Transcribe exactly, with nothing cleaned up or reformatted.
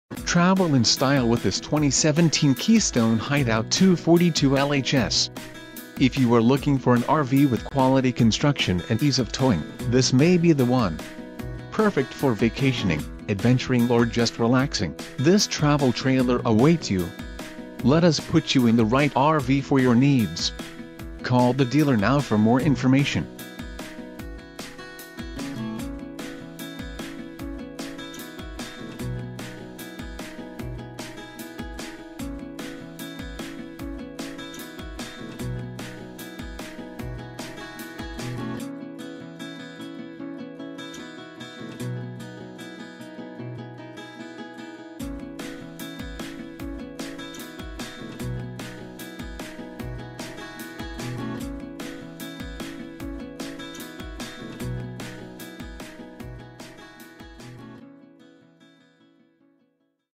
Travel in style with this twenty seventeen Keystone Hideout two forty-two L H S. If you are looking for an R V with quality construction and ease of towing, this may be the one. Perfect for vacationing, adventuring or just relaxing, this travel trailer awaits you. Let us put you in the right R V for your needs. Call the dealer now for more information.